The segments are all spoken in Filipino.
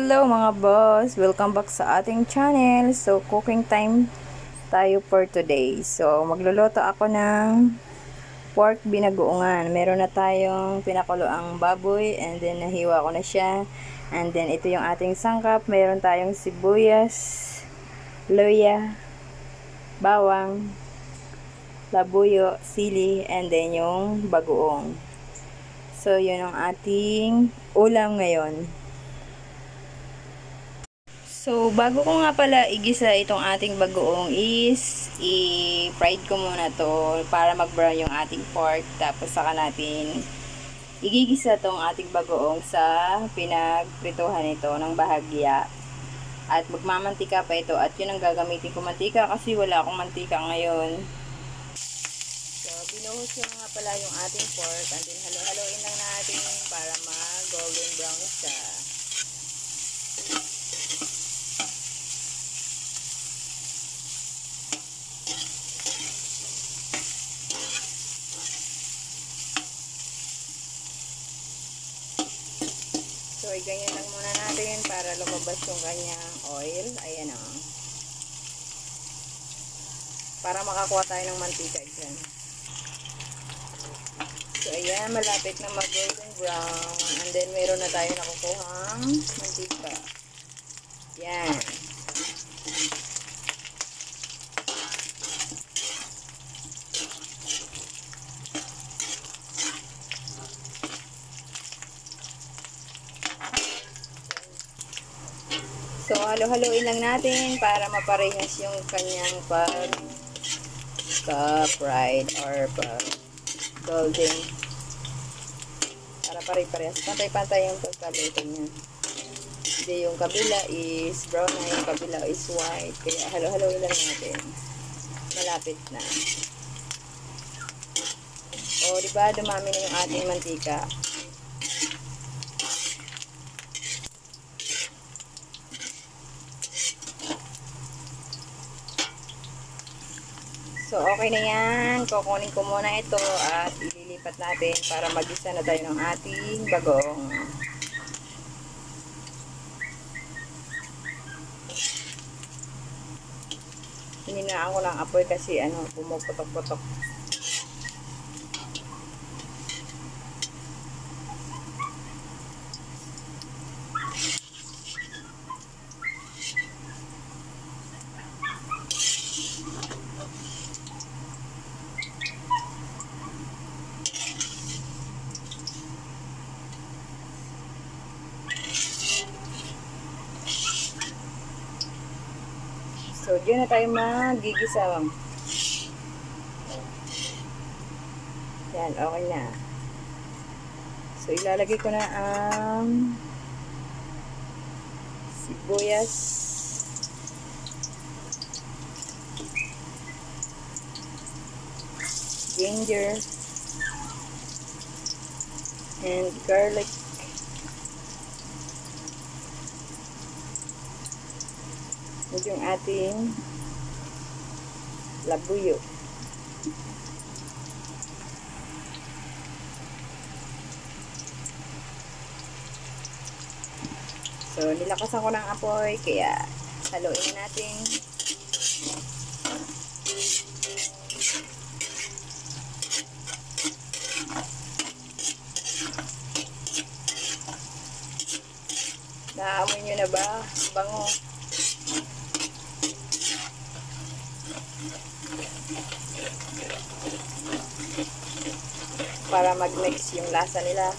Hello mga boss! Welcome back sa ating channel. So, cooking time tayo for today. So, magluluto ako ng pork binagoongan. Meron na tayong pinakuloang baboy and then nahiwa ko na siya. And then, ito yung ating sangkap. Meron tayong sibuyas, luya, bawang, labuyo, sili, and then yung bagoong. So, yun ang ating ulam ngayon. So, bago ko nga pala igisa itong ating bagoong is i-fried ko muna to para mag-brown yung ating pork. Tapos saka natin igigisa tong ating bagoong sa pinagprituhan nito ng bahagya. At magmamantika pa ito at yun ang gagamitin ko mantika kasi wala akong mantika ngayon. So, binuhos ko nga pala yung ating pork and then halo-haloin lang natin para mag-golden brown siya. So, ganyan lang muna natin para lumabas yung kanyang oil. Ayan o. Para makakuha tayo ng mantika dyan. So, ayan. Malapit na mag-golden brown. And then, meron na tayo nakukuhang mantika. Yan. So, halo-haloin lang natin para maparehas yung kanyang pag-fried or pag-golden. Para pare-parehas. Pantay-pantay yung pagkaluto niya. Hindi yung kabila is brown na, yung kabila is white. Kaya halo-haloin lang natin. Malapit na. O, diba? Dumami na yung ating mantika. So, okay na yan. Kukunin ko muna ito at ililipat natin para mag-isa na tayo ng ating bagong. Hininaan ko lang apoy kasi pumuputok-putok. So, diyan na tayo magigisa. Yan, okay na. So, ilalagay ko na ang sibuyas, ginger, and garlic. Ito yung ating labuyo. So, nilakasan ko ng apoy, kaya haluin natin. Naamoy nyo na ba? Bango. Para mag-mix yung lasa nila.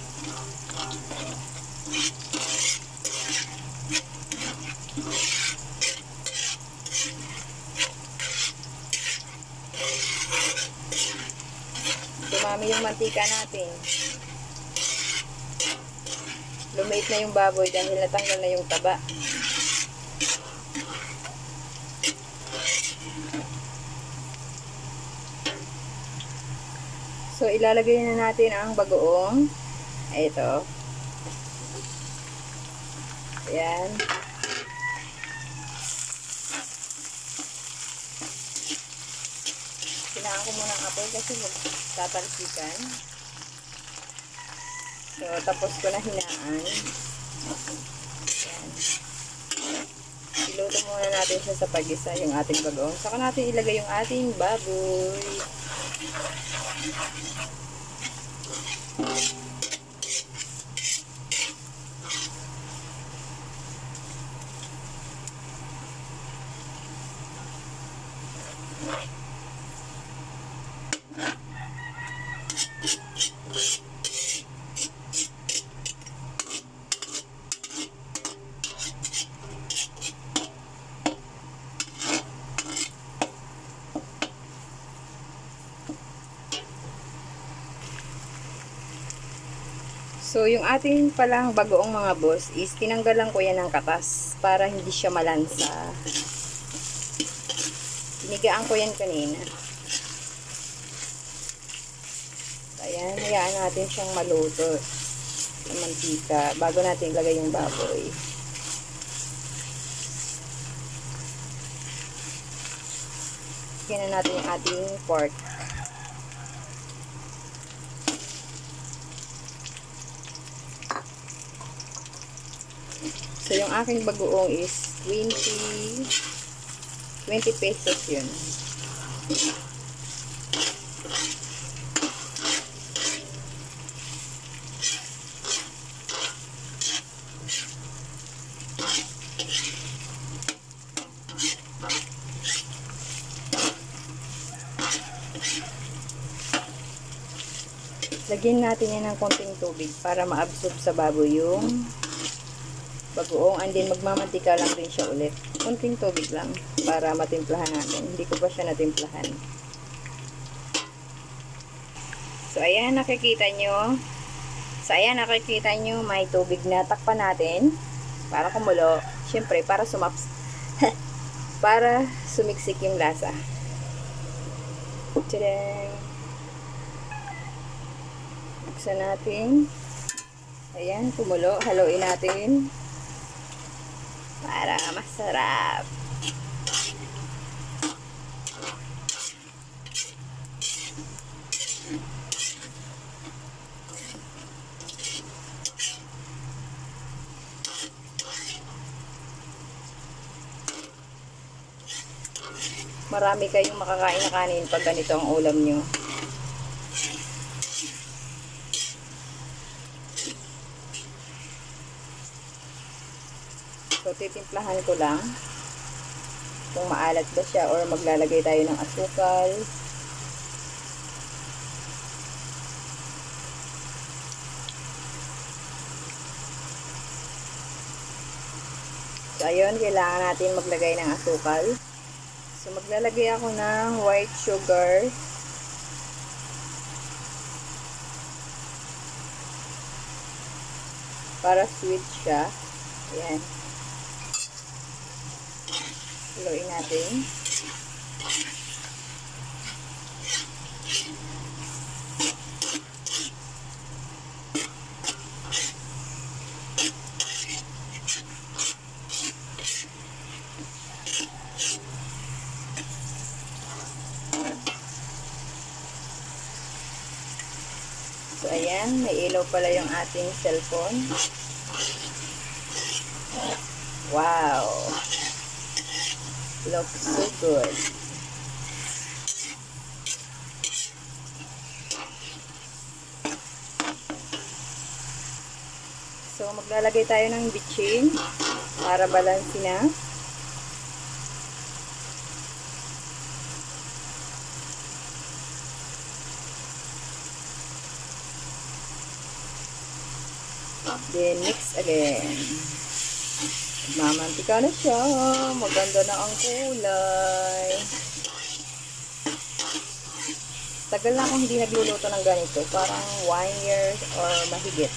Dumami yung mantika natin. Lumait na yung baboy dahil natanggal na yung taba. So, ilalagay na natin ang bagoong. Ito. Ayan. Sinaan ko muna ang apoy kasi tatalsikan. So, tapos ko na hinaan. Ayan. iluto muna natin siya sa pag-isa, yung ating bagoong. Saka natin ilagay yung ating baboy. So, yung ating palang bagoong mga boss is tinanggalan ko yan ng katas para hindi siya malansa. Pinigaan ko yan kanina. Ayan, hayaan natin siyang maluto ng mantika bago natin ilagay yung baboy. Tignan natin yung ating pork. So, yung aking bagoong is 20 pesos yun. Lagyan natin yan ng konting tubig para ma-absorb sa baboy yung bagoong, and then magmamantika lang din siya ulit. Konting tubig lang para matimplahan natin. Hindi ko pa siya natimplahan. So, ayan, nakikita nyo. May tubig na. Takpan natin para kumulo. Siyempre, para para sumiksik yung lasa. Tadang! Buksan natin. Ayan, kumulo. Haluin natin para masarap. Marami kayong makakain na kanin pag ganito ang ulam nyo. So, titimplahan ko lang kung maalat ba siya or maglalagay tayo ng asukal. So, ayun, kailangan natin maglagay ng asukal. So, maglalagay ako ng white sugar. Para sweet siya. Ayan. Haluin natin. So, ayan. May ilaw pala yung ating cellphone. Wow! Looks so good. So, maglalagay tayo ng bitchin para balansin na. Then, mix again. Mamantika na siya. Maganda na ang kulay. Tagal na akong hindi nagluluto ng ganito. Parang 1 year or mahigit.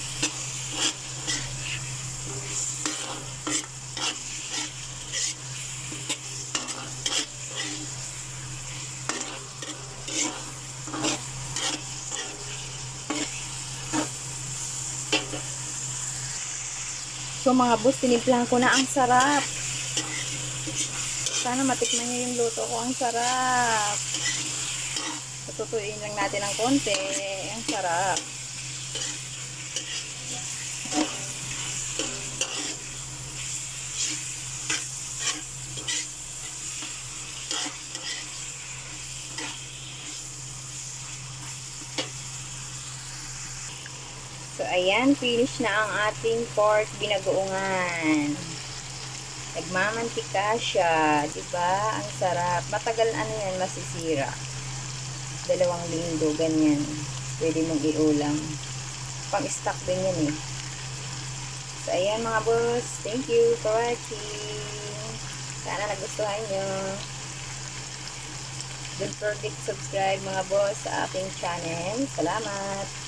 So, mga boss, tinimplahan ko na. Ang sarap. Sana matikman niyo yung luto ko. Ang sarap. Tututuin lang natin ng konti. Ang sarap. ayan, finish na ang ating pork binagoongan. Nagmamantika siya, 'di ba? Ang sarap. Matagal ano 'yan masisira. 2 linggo ganyan. Pwede mong iulam. Pang-stock din 'yan eh. So ayan mga boss, thank you for watching. Sana nagustuhan nyo. Don't forget to subscribe mga boss sa ating channel. Salamat.